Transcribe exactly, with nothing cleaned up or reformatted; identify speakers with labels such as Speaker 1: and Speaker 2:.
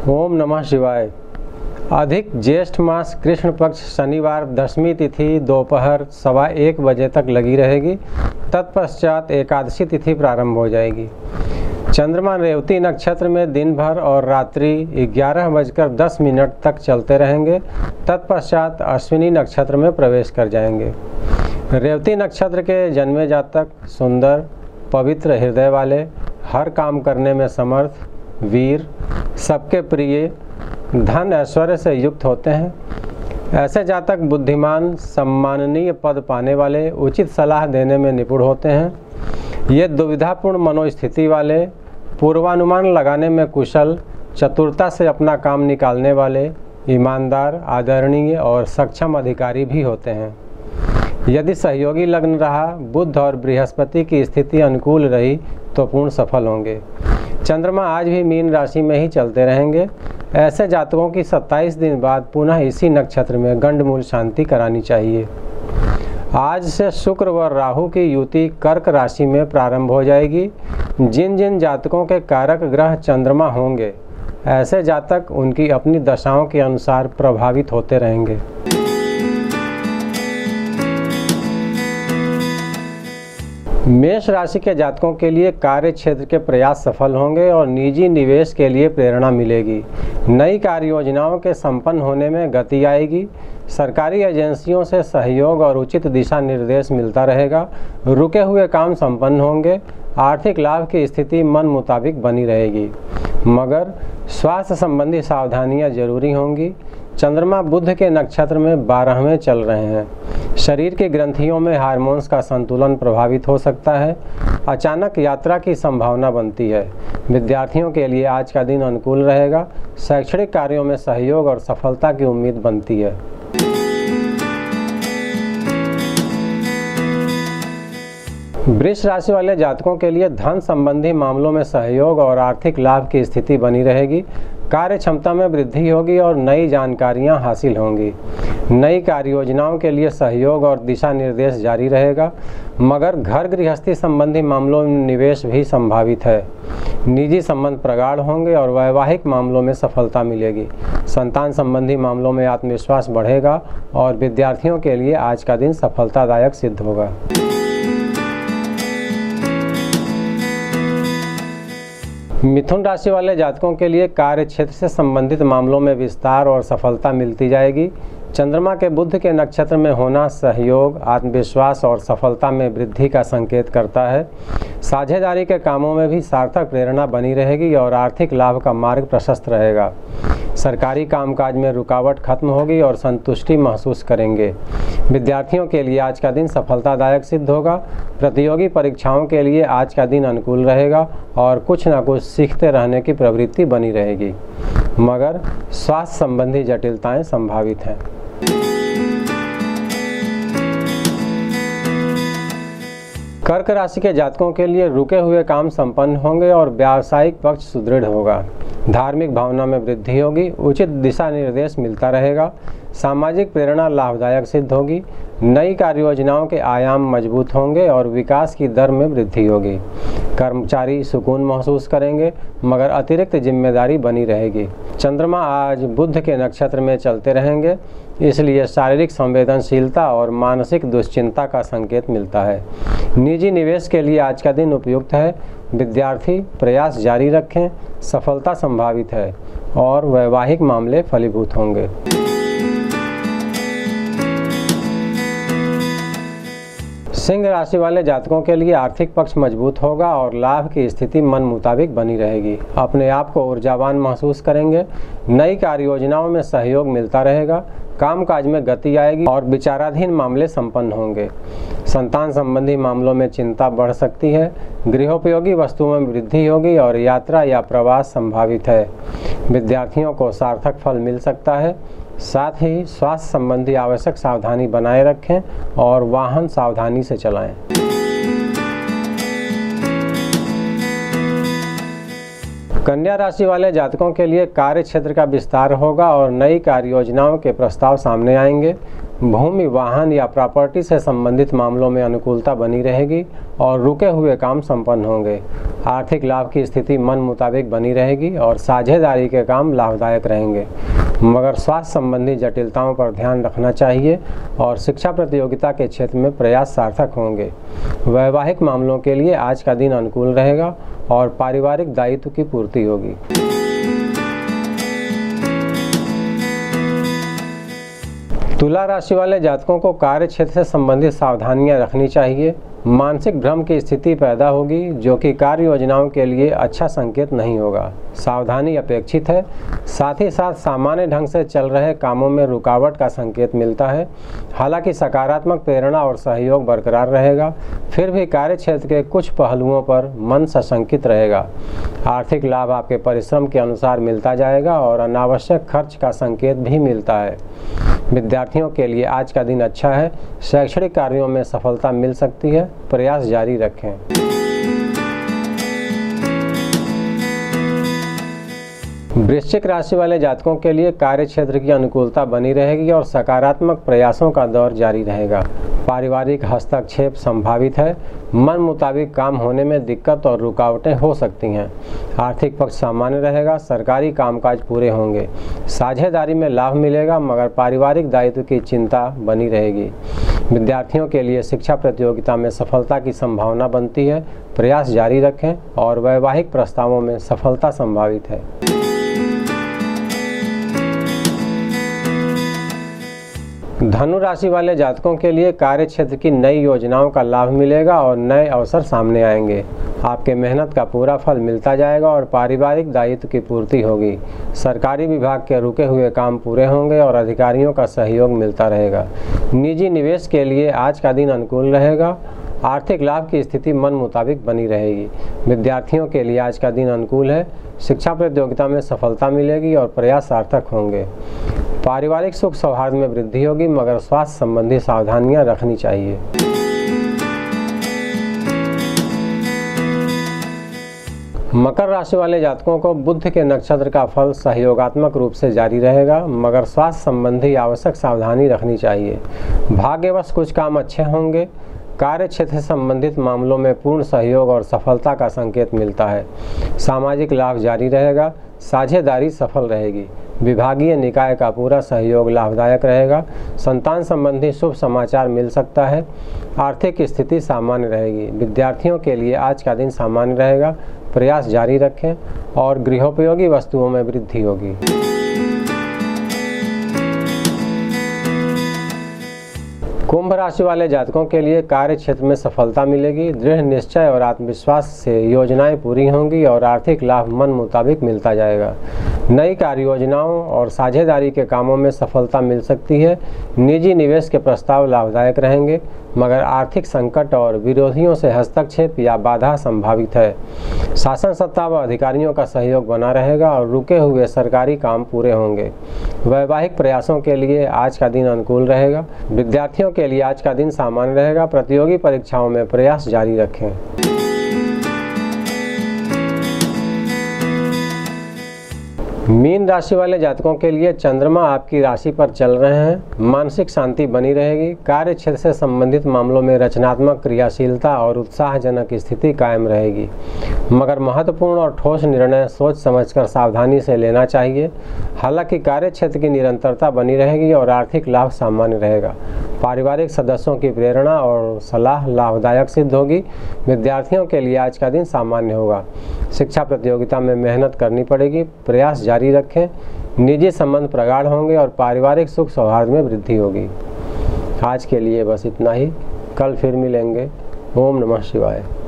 Speaker 1: ओम नमः शिवाय। अधिक ज्येष्ठ मास कृष्ण पक्ष शनिवार दशमी तिथि दोपहर सवा एक बजे तक लगी रहेगी। तत्पश्चात एकादशी तिथि प्रारंभ हो जाएगी। चंद्रमा रेवती नक्षत्र में दिन भर और रात्रि ग्यारह बजकर दस मिनट तक चलते रहेंगे। तत्पश्चात अश्विनी नक्षत्र में प्रवेश कर जाएंगे। रेवती नक्षत्र के जन्मे जातक सुंदर पवित्र हृदय वाले, हर काम करने में समर्थ, वीर, सबके प्रिय, धन ऐश्वर्य से युक्त होते हैं। ऐसे जातक बुद्धिमान, सम्माननीय पद पाने वाले, उचित सलाह देने में निपुण होते हैं। ये दुविधापूर्ण मनोस्थिति वाले, पूर्वानुमान लगाने में कुशल, चतुरता से अपना काम निकालने वाले, ईमानदार, आदरणीय और सक्षम अधिकारी भी होते हैं। यदि सहयोगी लग्न रहा, बुध और बृहस्पति की स्थिति अनुकूल रही तो पूर्ण सफल होंगे। चंद्रमा आज भी मीन राशि में ही चलते रहेंगे। ऐसे जातकों की सत्ताईस दिन बाद पुनः इसी नक्षत्र में गंडमूल शांति करानी चाहिए। आज से शुक्र व राहु की युति कर्क राशि में प्रारंभ हो जाएगी। जिन जिन जातकों के कारक ग्रह चंद्रमा होंगे, ऐसे जातक उनकी अपनी दशाओं के अनुसार प्रभावित होते रहेंगे। मेष राशि के जातकों के लिए कार्य क्षेत्र के प्रयास सफल होंगे और निजी निवेश के लिए प्रेरणा मिलेगी। नई कार्य योजनाओं के संपन्न होने में गति आएगी। सरकारी एजेंसियों से सहयोग और उचित दिशा निर्देश मिलता रहेगा। रुके हुए काम संपन्न होंगे। आर्थिक लाभ की स्थिति मन मुताबिक बनी रहेगी, मगर स्वास्थ्य संबंधी सावधानियां जरूरी होंगी। चंद्रमा बुध के नक्षत्र में बारहवें चल रहे हैं। शरीर की ग्रंथियों में हार्मोन्स का संतुलन प्रभावित हो सकता है। अचानक यात्रा की संभावना बनती है। विद्यार्थियों के लिए आज का दिन अनुकूल रहेगा। शैक्षणिक कार्यों में सहयोग और सफलता की उम्मीद बनती है। वृष राशि वाले जातकों के लिए धन संबंधी मामलों में सहयोग और आर्थिक लाभ की स्थिति बनी रहेगी। कार्य क्षमता में वृद्धि होगी और नई जानकारियां हासिल होंगी। नई कार्य योजनाओं के लिए सहयोग और दिशा निर्देश जारी रहेगा, मगर घर गृहस्थी संबंधी मामलों में निवेश भी संभावित है। निजी संबंध प्रगाढ़ होंगे और वैवाहिक मामलों में सफलता मिलेगी। संतान संबंधी मामलों में आत्मविश्वास बढ़ेगा और विद्यार्थियों के लिए आज का दिन सफलतादायक सिद्ध होगा। मिथुन राशि वाले जातकों के लिए कार्य क्षेत्र से संबंधित मामलों में विस्तार और सफलता मिलती जाएगी। चंद्रमा के बुध के नक्षत्र में होना सहयोग, आत्मविश्वास और सफलता में वृद्धि का संकेत करता है। साझेदारी के कामों में भी सार्थक प्रेरणा बनी रहेगी और आर्थिक लाभ का मार्ग प्रशस्त रहेगा। सरकारी कामकाज में रुकावट खत्म होगी और संतुष्टि महसूस करेंगे। विद्यार्थियों के लिए आज का दिन सफलतादायक सिद्ध होगा। प्रतियोगी परीक्षाओं के लिए आज का दिन अनुकूल रहेगा और कुछ न कुछ सीखते रहने की प्रवृत्ति बनी रहेगी, मगर स्वास्थ्य संबंधी जटिलताएं संभावित हैं। कर्क राशि के जातकों के लिए रुके हुए काम संपन्न होंगे और व्यावसायिक पक्ष सुदृढ़ होगा। धार्मिक भावना में वृद्धि होगी। उचित दिशा निर्देश मिलता रहेगा। सामाजिक प्रेरणा लाभदायक सिद्ध होगी। नई कार्य योजनाओं के आयाम मजबूत होंगे और विकास की दर में वृद्धि होगी। कर्मचारी सुकून महसूस करेंगे, मगर अतिरिक्त जिम्मेदारी बनी रहेगी। चंद्रमा आज बुध के नक्षत्र में चलते रहेंगे, इसलिए शारीरिक संवेदनशीलता और मानसिक दुश्चिंता का संकेत मिलता है। निजी निवेश के लिए आज का दिन उपयुक्त है। विद्यार्थी प्रयास जारी रखें, सफलता संभावित है और वैवाहिक मामले फलीभूत होंगे। सिंह राशि वाले जातकों के लिए आर्थिक पक्ष मजबूत होगा और लाभ की स्थिति मन मुताबिक बनी रहेगी। अपने आप को ऊर्जावान महसूस करेंगे। नई कार्य योजनाओं में सहयोग मिलता रहेगा। कामकाज में गति आएगी और विचाराधीन मामले संपन्न होंगे। संतान संबंधी मामलों में चिंता बढ़ सकती है। गृहोपयोगी वस्तुओं में वृद्धि होगी और यात्रा या प्रवास संभावित है। विद्यार्थियों को सार्थक फल मिल सकता है। साथ ही स्वास्थ्य संबंधी आवश्यक सावधानी बनाए रखें और वाहन सावधानी से चलाएं। कन्या राशि वाले जातकों के लिए कार्य क्षेत्र का विस्तार होगा और नई कार्य योजनाओं के प्रस्ताव सामने आएंगे। भूमि, वाहन या प्रॉपर्टी से संबंधित मामलों में अनुकूलता बनी रहेगी और रुके हुए काम संपन्न होंगे। आर्थिक लाभ की स्थिति मन मुताबिक बनी रहेगी और साझेदारी के काम लाभदायक रहेंगे, मगर स्वास्थ्य संबंधी जटिलताओं पर ध्यान रखना चाहिए और शिक्षा प्रतियोगिता के क्षेत्र में प्रयास सार्थक होंगे। वैवाहिक मामलों के लिए आज का दिन अनुकूल रहेगा और पारिवारिक दायित्व की पूर्ति होगी। तुला राशि वाले जातकों को कार्य क्षेत्र से संबंधित सावधानियां रखनी चाहिए। मानसिक भ्रम की स्थिति पैदा होगी जो कि कार्य योजनाओं के लिए अच्छा संकेत नहीं होगा। सावधानी अपेक्षित है। साथ ही साथ सामान्य ढंग से चल रहे कामों में रुकावट का संकेत मिलता है। हालांकि सकारात्मक प्रेरणा और सहयोग बरकरार रहेगा, फिर भी कार्य क्षेत्र के कुछ पहलुओं पर मन सशंकित रहेगा। आर्थिक लाभ आपके परिश्रम के अनुसार मिलता जाएगा और अनावश्यक खर्च का संकेत भी मिलता है। विद्यार्थियों के लिए आज का दिन अच्छा है। शैक्षणिक कार्यों में सफलता मिल सकती है, प्रयास जारी रखें। वृश्चिक राशि वाले जातकों के लिए कार्य क्षेत्र की अनुकूलता बनी रहेगी और सकारात्मक प्रयासों का दौर जारी रहेगा। पारिवारिक हस्तक्षेप संभावित है। मन मुताबिक काम होने में दिक्कत और रुकावटें हो सकती हैं। आर्थिक पक्ष सामान्य रहेगा। सरकारी कामकाज पूरे होंगे। साझेदारी में लाभ मिलेगा, मगर पारिवारिक दायित्व की चिंता बनी रहेगी। विद्यार्थियों के लिए शिक्षा प्रतियोगिता में सफलता की संभावना बनती है। प्रयास जारी रखें और वैवाहिक प्रस्तावों में सफलता संभावित है। धनु राशि वाले जातकों के लिए कार्य क्षेत्र की नई योजनाओं का लाभ मिलेगा और नए अवसर सामने आएंगे। आपके मेहनत का पूरा फल मिलता जाएगा और पारिवारिक दायित्व की पूर्ति होगी। सरकारी विभाग के रुके हुए काम पूरे होंगे और अधिकारियों का सहयोग मिलता रहेगा। निजी निवेश के लिए आज का दिन अनुकूल रहेगा। आर्थिक लाभ की स्थिति मन मुताबिक बनी रहेगी। विद्यार्थियों के लिए आज का दिन अनुकूल है। शिक्षा प्रतियोगिता में सफलता मिलेगी और प्रयास सार्थक होंगे। पारिवारिक सुख सौहार्द में वृद्धि होगी, मगर स्वास्थ्य संबंधी सावधानियां रखनी चाहिए। मकर राशि वाले जातकों को बुध के नक्षत्र का फल सहयोगात्मक रूप से जारी रहेगा, मगर स्वास्थ्य संबंधी आवश्यक सावधानी रखनी चाहिए। भाग्यवश कुछ काम अच्छे होंगे। कार्य क्षेत्र से संबंधित मामलों में पूर्ण सहयोग और सफलता का संकेत मिलता है। सामाजिक लाभ जारी रहेगा। साझेदारी सफल रहेगी। विभागीय निकाय का पूरा सहयोग लाभदायक रहेगा। संतान संबंधी शुभ समाचार मिल सकता है। आर्थिक स्थिति सामान्य रहेगी। विद्यार्थियों के लिए आज का दिन सामान्य रहेगा। प्रयास जारी रखें और गृहोपयोगी वस्तुओं में वृद्धि होगी। कुंभ राशि वाले जातकों के लिए कार्य क्षेत्र में सफलता मिलेगी। दृढ़ निश्चय और आत्मविश्वास से योजनाएं पूरी होंगी और आर्थिक लाभ मन मुताबिक मिलता जाएगा। नई कार्य योजनाओं और साझेदारी के कामों में सफलता मिल सकती है। निजी निवेश के प्रस्ताव लाभदायक रहेंगे, मगर आर्थिक संकट और विरोधियों से हस्तक्षेप या बाधा संभावित है। शासन सत्ता व अधिकारियों का सहयोग बना रहेगा और रुके हुए सरकारी काम पूरे होंगे। वैवाहिक प्रयासों के लिए आज का दिन अनुकूल रहेगा। विद्यार्थियों के लिए आज का दिन सामान्य रहेगा। प्रतियोगी परीक्षाओं में प्रयास जारी रखें। मीन राशि वाले जातकों के लिए चंद्रमा आपकी राशि पर चल रहे हैं। मानसिक शांति बनी रहेगी। कार्य क्षेत्र से संबंधित मामलों में रचनात्मक क्रियाशीलता और उत्साहजनक स्थिति कायम रहेगी, मगर महत्वपूर्ण और ठोस निर्णय सोच समझकर सावधानी से लेना चाहिए। हालांकि कार्य क्षेत्र की निरंतरता बनी रहेगी और आर्थिक लाभ सामान्य रहेगा। पारिवारिक सदस्यों की प्रेरणा और सलाह लाभदायक सिद्ध होगी। विद्यार्थियों के लिए आज का दिन सामान्य होगा। शिक्षा प्रतियोगिता में मेहनत करनी पड़ेगी। प्रयास जारी रखें। निजी संबंध प्रगाढ़ होंगे और पारिवारिक सुख सौहार्द में वृद्धि होगी। आज के लिए बस इतना ही। कल फिर मिलेंगे। ओम नमः शिवाय।